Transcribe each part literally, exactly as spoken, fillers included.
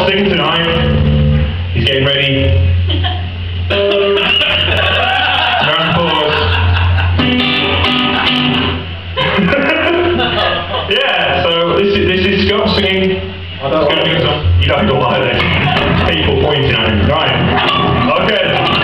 top singer tonight. He's getting ready. Round of applause. Yeah, so this is this is Scott singing. I don't like it. Some, you don't like it. People pointing at him. Right. Okay.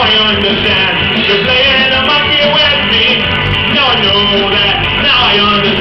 You're playing a monkey with me. No, I know that. Now I understand.